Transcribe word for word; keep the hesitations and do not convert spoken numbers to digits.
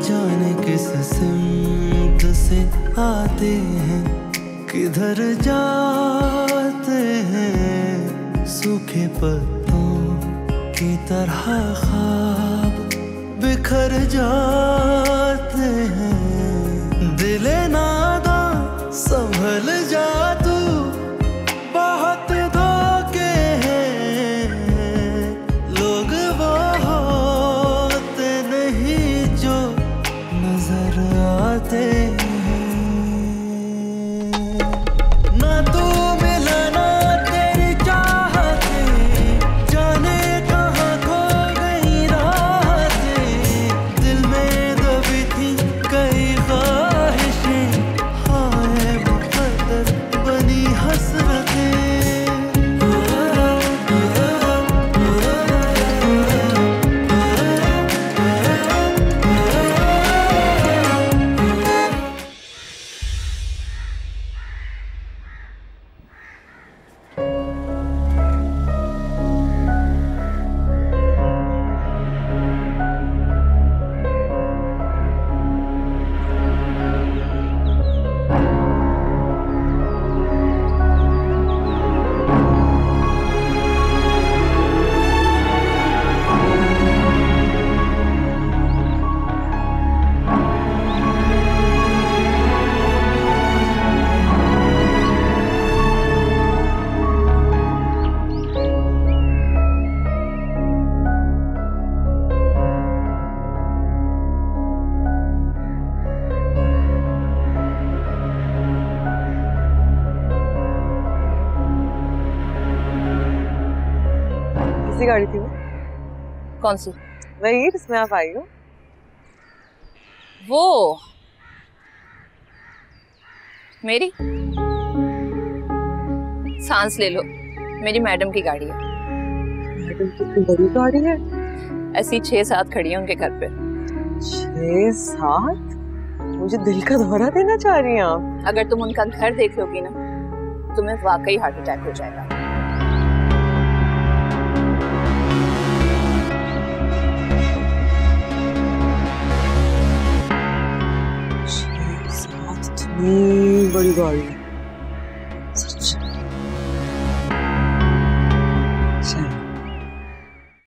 जाने किस सिमत से आते हैं, किधर जाते हैं। सूखे पत्तों की तरह ख्वाब बिखर जाते हैं। दिले नादा संभल जा तू, बहुत धोखे हैं। लोग वो होते नहीं जो नजर आते हैं। ना तू मिला ना तेरी चाहते, जाने कहाँ खो गई रातें। दिल में दबी थी कई ख्वाहिशें, हाय मुकद्दर बनी हसरतें। किसकी गाड़ी थी वो? कौन सी? वही जिसमें आप आई हो। वो मेरी? सांस ले लो, मेरी मैडम की गाड़ी है। मैडम की इतनी बड़ी गाड़ी है? ऐसी छह सात खड़ी है उनके घर पे। छह सात? मुझे दिल का दौरा देना चाह रही हैं आप? अगर तुम उनका घर देख लोगी ना, तुम्हें वाकई हार्ट अटैक हो जाएगा। छह सात इतनी बड़ी गाड़ी।